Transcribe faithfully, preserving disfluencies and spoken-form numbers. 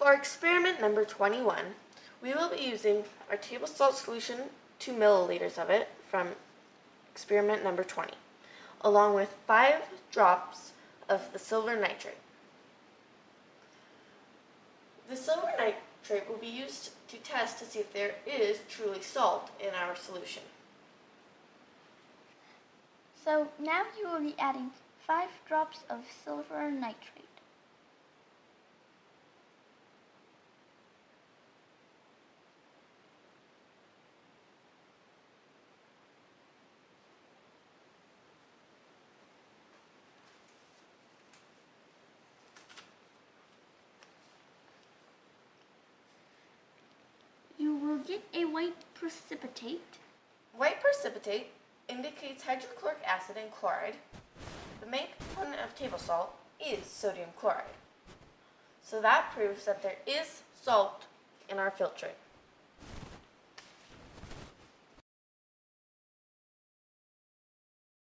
For experiment number twenty-one, we will be using our table salt solution, two milliliters of it from experiment number twenty, along with five drops of the silver nitrate. The silver nitrate will be used to test to see if there is truly salt in our solution. So now you will be adding five drops of silver nitrate. You will get a white precipitate. White precipitate indicates hydrochloric acid and chloride. The main component of table salt is sodium chloride. So that proves that there is salt in our filtrate.